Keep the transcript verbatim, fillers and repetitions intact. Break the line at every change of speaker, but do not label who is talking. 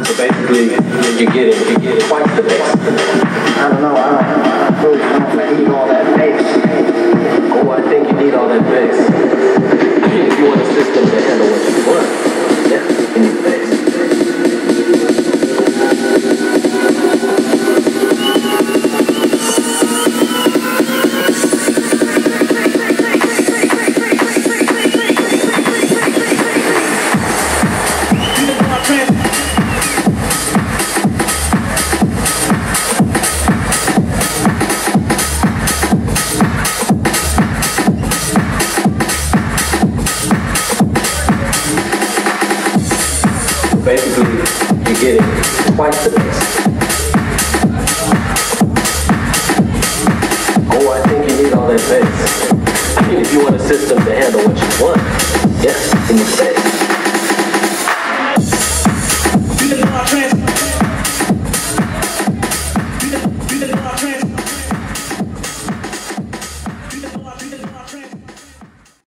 Basically, you're getting, you're getting twice the bass.
I don't know, I don't really know if I need all that bass.
Oh, I think you need all that bass. If you want a system to handle what you want, yeah, you need bass. Basically, you're getting twice the bass. Oh, I think you need all that bass. I mean, if you want a system to handle what you want, yeah, you need bass. You know I trans. You know I trans.